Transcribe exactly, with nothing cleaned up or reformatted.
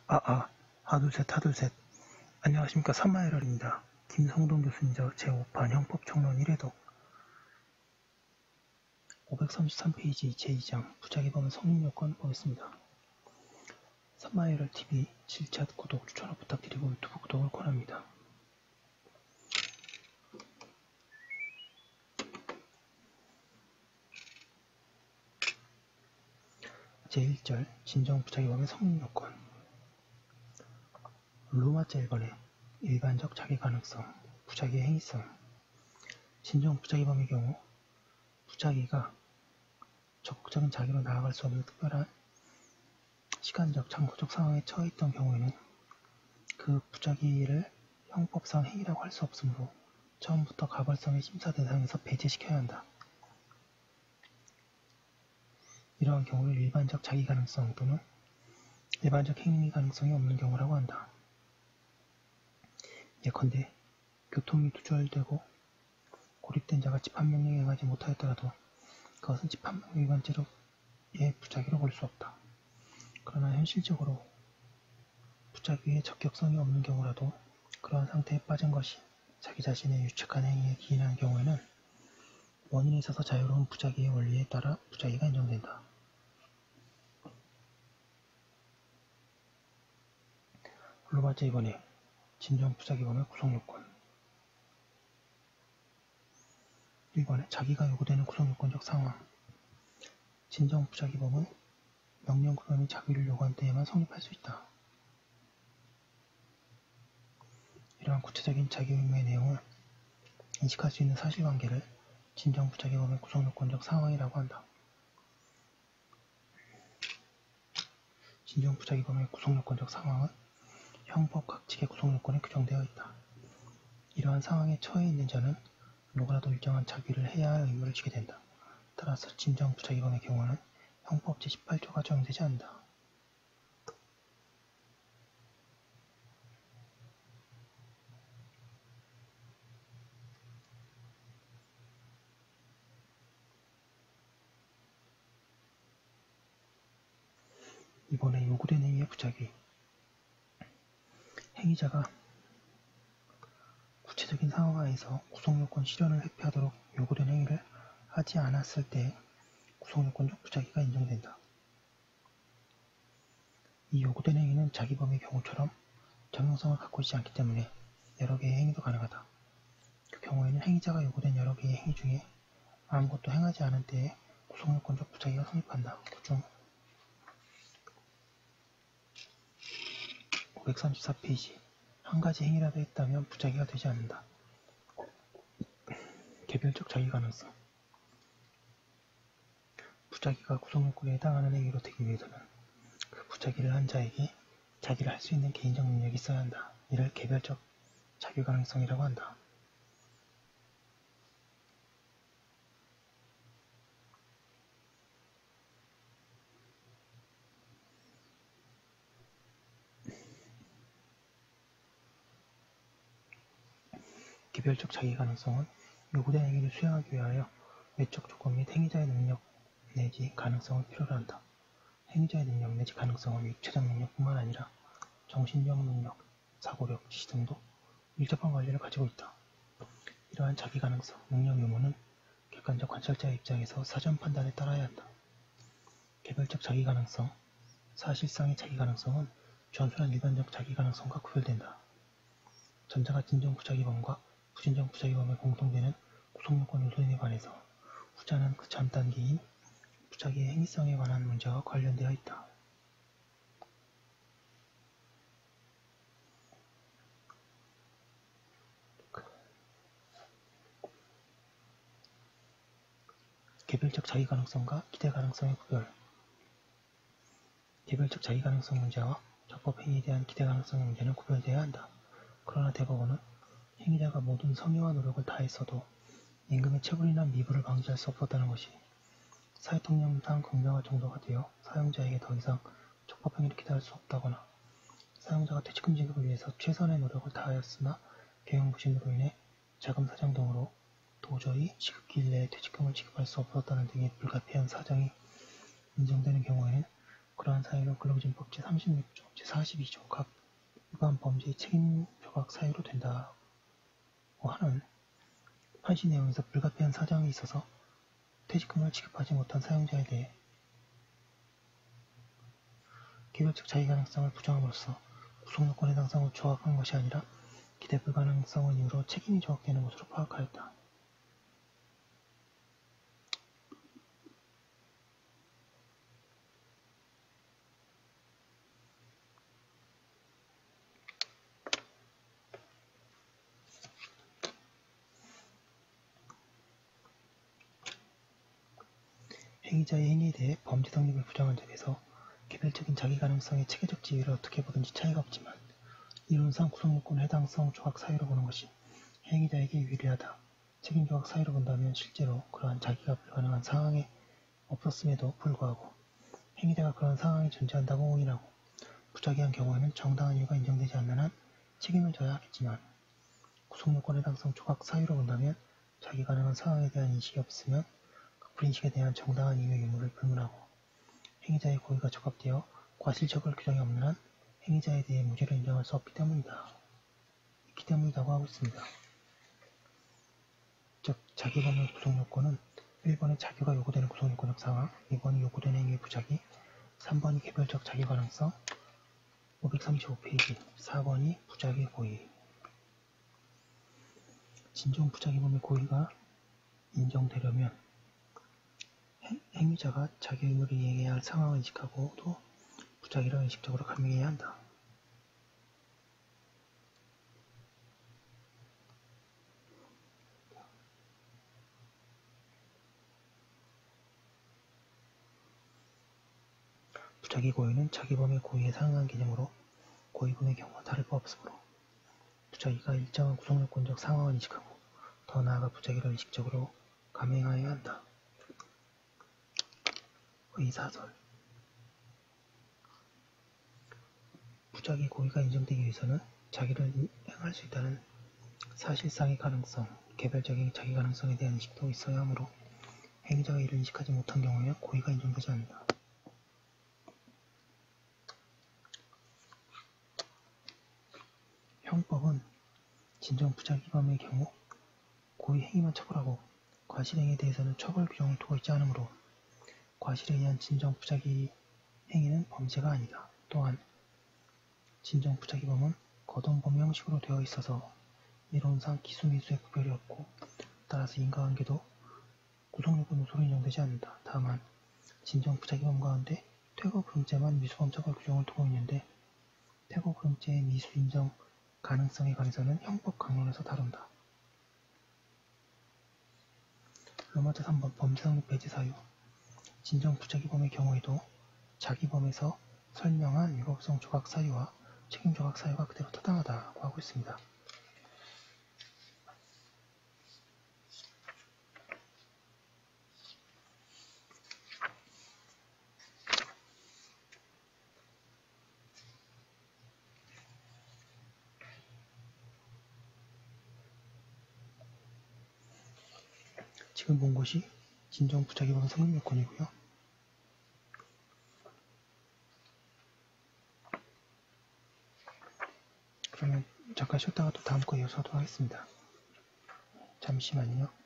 아아 하둘셋 하둘셋. 안녕하십니까. 삼마에럴입니다. 김성동 교수님 제오 판 형법총론 일 회독 오백삼십삼 페이지 제이 장 부작위 범위 성립요건 보겠습니다. 삼마에럴티비 질챗 구독 추천을 부탁드리고 유튜브 구독을 권합니다. 제일 절 진정 부작위 범위 성립요건 로마자 일 번에 일반적 자기 가능성, 부작위의 행위성. 진정 부작위 범위의 경우 부작위가 적극적인 자기로 나아갈 수 없는 특별한 시간적, 장소적 상황에 처해 있던 경우에는 그 부작위를 형법상 행위라고 할 수 없으므로 처음부터 가벌성의 심사 대상에서 배제시켜야 한다. 이러한 경우를 일반적 자기 가능성 또는 일반적 행위 가능성이 없는 경우라고 한다. 예컨대 교통이 두절되고 고립된 자가 집합명령에 응하지 못하였더라도 그것은 집합명령 위반죄로의 부작위로 볼 수 없다. 그러나 현실적으로 부작위의 적격성이 없는 경우라도 그러한 상태에 빠진 것이 자기 자신의 유책한 행위에 기인한 경우에는 원인에 있어서 자유로운 부작위의 원리에 따라 부작위가 인정된다. 로마자 이 번에 진정 부작위 범위 구성요건 일 번에 자기가 요구되는 구성요건적 상황. 진정 부작위 범은 명령 구성이 자기를 요구한 때에만 성립할 수 있다. 이러한 구체적인 자기 의무의 내용을 인식할 수 있는 사실관계를 진정 부작위 범의 구성요건적 상황이라고 한다. 진정 부작위 범의 구성요건적 상황은 형법 각칙의 구성요건에 규정되어 있다. 이러한 상황에 처해 있는 자는 누구라도 일정한 자기를 해야 할 의무를 지게 된다. 따라서 진정 부작위 범의 경우는 형법 제십팔 조가 적용되지 않는다. 이번에 요구된 행위의 부작위. 행위자가 구체적인 상황 하에서 구성요건 실현을 회피하도록 요구된 행위를 하지 않았을 때 구성요건적 부작위가 인정된다. 이 요구된 행위는 자기 범위의 경우처럼 정형성을 갖고 있지 않기 때문에 여러 개의 행위도 가능하다. 그 경우에는 행위자가 요구된 여러 개의 행위 중에 아무것도 행하지 않은 때에 구성요건적 부작위가 성립한다. 그중 오백삼십사 페이지 한 가지 행위라도 했다면 부작위가 되지 않는다. 개별적 자기 가능성. 부작위가 구성요건에 해당하는 행위로 되기 위해서는 그 부작위를 한 자에게 자기를 할 수 있는 개인적 능력이 있어야 한다. 이를 개별적 자기 가능성이라고 한다. 개별적 자기 가능성은 요구된 행위를 수행하기 위하여 외적 조건 및 행위자의 능력 내지 가능성을 필요로 한다. 행위자의 능력 내지 가능성은 육체적 능력뿐만 아니라 정신적 능력, 사고력, 지시 등도 밀접한 관리를 가지고 있다. 이러한 자기 가능성, 능력 유무는 객관적 관찰자의 입장에서 사전 판단에 따라야 한다. 개별적 자기 가능성, 사실상의 자기 가능성은 전순한 일반적 자기 가능성과 구별된다. 전자가 진정 부작위범과 부진정 부작위범에 공통되는 구성요건 요소에 관해서 후자는 그 전 단계인 부작위의 행위성에 관한 문제와 관련되어 있다. 개별적 자기 가능성과 기대 가능성의 구별. 개별적 자기 가능성 문제와 적법 행위에 대한 기대 가능성의 문제는 구별되어야 한다. 그러나 대법원은 행위자가 모든 성의와 노력을 다했어도 임금의 체불이나 미불을 방지할 수 없었다는 것이 사회통념상 긍정할 정도가 되어 사용자에게 더 이상 적법행위를 기대할 수 없다거나 사용자가 퇴직금 지급을 위해서 최선의 노력을 다하였으나 경영부심으로 인해 자금 사정 등으로 도저히 지급기일 내에 퇴직금을 지급할 수 없었다는 등의 불가피한 사정이 인정되는 경우에는 그러한 사유는 근로기준법 제삼십육 조, 제사십이 조 각 위반 범죄의 책임 조각 사유로 된다고 하는 판시 내용에서 불가피한 사정이 있어서 퇴직금을 지급하지 못한 사용자에 대해 개별적 자기 가능성을 부정함으로써 구속요건 해당성을 조각한 것이 아니라 기대 불가능성을 이유로 책임이 조각되는 것으로 파악하였다. 행위자의 행위에 대해 범죄 성립을 부정한 점에서 개별적인 자기 가능성의 체계적 지위를 어떻게 보든지 차이가 없지만 이론상 구속요건 해당성 조각 사유로 보는 것이 행위자에게 유리하다. 책임 조각 사유로 본다면 실제로 그러한 자기가 불가능한 상황에 없었음에도 불구하고 행위자가 그런 상황이 존재한다고 공인하고 부작위한 경우에는 정당한 이유가 인정되지 않는 한 책임을 져야 하겠지만 구속요건 해당성 조각 사유로 본다면 자기 가능한 상황에 대한 인식이 없으면 그 불인식에 대한 정당한 이유의 유무를 불문하고 행위자의 고의가 적합되어 과실적을 규정이 없는 한 행위자에 대해 무죄를 인정할 수 없기 때문이다. 있기 때문이라고 하고 있습니다. 즉, 자기범의 구속요건은 일 번에 자규가 요구되는 구속요건적 상황, 이 번이 요구되는 행위의 부작위, 삼 번이 개별적 자기 가능성, 오백삼십오 페이지, 사 번이 부작위 고의. 진정 부작위범의 고의가 인정되려면 행위자가 자기 의무를 이행해야 할 상황을 인식하고도 부작위를 의식적으로 감행해야 한다. 부작위 고의는 자기범의 고의에 상응한 개념으로 고의범의 경우와 다를 바 없으므로 부작위가 일정한 구속요건적 상황을 인식하고 더 나아가 부작위를 의식적으로 감행하여야 한다. 의사설 부작위 고의가 인정되기 위해서는 자기를 행할 수 있다는 사실상의 가능성, 개별적인 자기 가능성에 대한 인식도 있어야 하므로 행위자가 이를 인식하지 못한 경우에는 고의가 인정되지 않는다. 형법은 진정 부작위범의 경우 고의 행위만 처벌하고 과실행위에 대해서는 처벌 규정을 두고 있지 않으므로 과실에 의한 진정 부작위 행위는 범죄가 아니다. 또한 진정 부작위범은 거동범위 형식으로 되어 있어서 이론상 기수미수의 구별이 없고 따라서 인과관계도 구속요건 요소로 인정되지 않는다. 다만 진정 부작위범 가운데 퇴거불응죄만 미수범 처벌 규정을 두고 있는데 퇴거불응죄의 미수 인정 가능성에 관해서는 형법 강론에서 다룬다. 로마자 삼 번 범죄성립 배제 사유 진정 부작위범의 경우에도 자기범에서 설명한 위법성 조각 사유와 책임 조각 사유가 그대로 타당하다고 하고 있습니다. 지금 본 것이 진정 부작위범 성립 요건이고요. 그러면 잠깐 쉬었다가 또 다음 거 이어서 하도록 하겠습니다. 잠시만요.